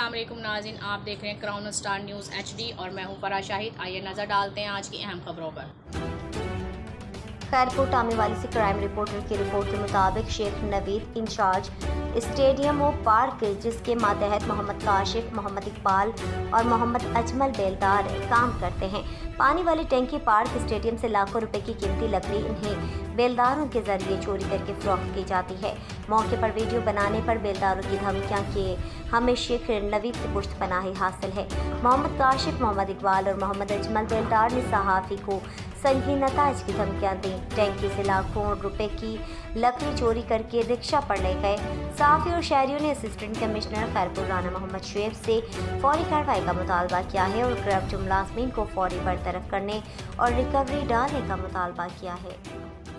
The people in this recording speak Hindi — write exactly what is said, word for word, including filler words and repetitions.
अस्सलाम वालेकुम नाज़रीन, आप देख रहे हैं crown star news H D और मैं हूं फराह शाहिद। आइए नज़र डालते हैं आज की अहम खबरों पर। खैरपुर टामेवाली से क्राइम रिपोर्टर की रिपोर्ट के मुताबिक शेख नवीद इंचार्ज स्टेडियम और पार्क, जिसके मातहत मोहम्मद काशिफ, मोहम्मद इकबाल और मोहम्मद अजमल बेलदार काम करते हैं। पानी वाली टैंकी पार्क स्टेडियम से लाखों रुपए की कीमती लकड़ी इन्हें बेलदारों के जरिए चोरी करके फरोख्त की जाती है। मौके पर वीडियो बनाने पर बेलदारों की धमकियां कि हमें शेख नवीद की पुश्त पनाही हासिल है। मोहम्मद काशिफ, मोहम्मद इकबाल और मोहम्मद अजमल बेलदार ने सहाफ़ी को संगीन नताज की धमकियां दी। टैंकी से लाखों रुपए की लकड़ी चोरी करके रिक्शा पर ले गए। सहाफ़ी और शहरियों ने असिस्टेंट कमिश्नर खैरपुर राना मोहम्मद शुएब से फौरी कार्रवाई का मुतालबा किया है और करप्ट मुलाजमीन को फौरी बरतरफ करने और रिकवरी डालने का मुतालबा किया है।